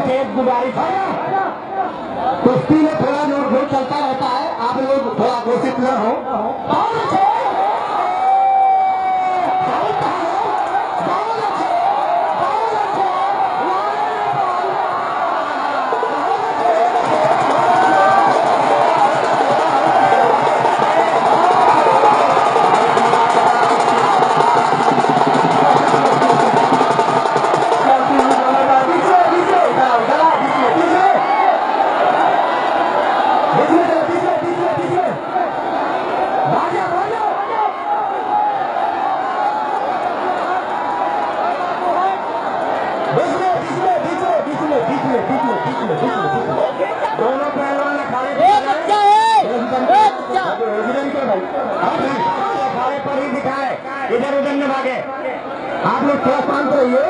से एक गुजारिश है, कुश्ती में थोड़ा नोट चलता रहता है, आप लोग थोड़ा घोषित न हो। दोनों पहलवान अखाड़े पर ही दिखाए, इधर उधर न भागे। आप लोग थोड़ा शांत रहिए।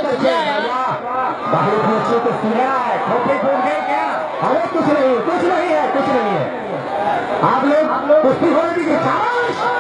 बच्चे को सुना है, खोपड़ी टूट गए क्या? अरे कुछ नहीं है, कुछ नहीं है। आप लोग कुश्ती हो रही है।